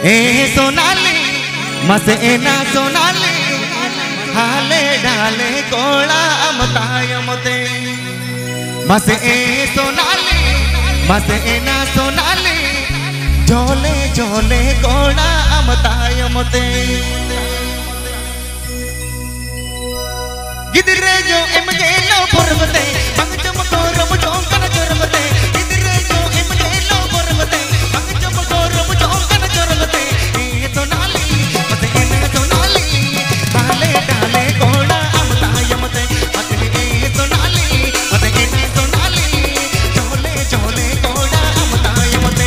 सोनाली मसेना सोनाली हाले डाले कोड़ा अमताय मते मसे सोनाली मसेना सोनाली झोले झोले कोड़ा अमताय मते गिदरे जो एमगेलो पर्वते पंगचम कोरम जोंकन चरमते गिदरे जो एमगेलो पर्वते पंगचम कोरम जोंकन चरमते ए सोनाली मते एने सोनाली हाले डाले कोड़ा अमताय मते मते ए सोनाली मते एने सोनाली झोले झोले कोड़ा अमताय मते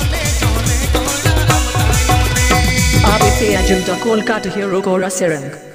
Kolkata Hero Kora Serang.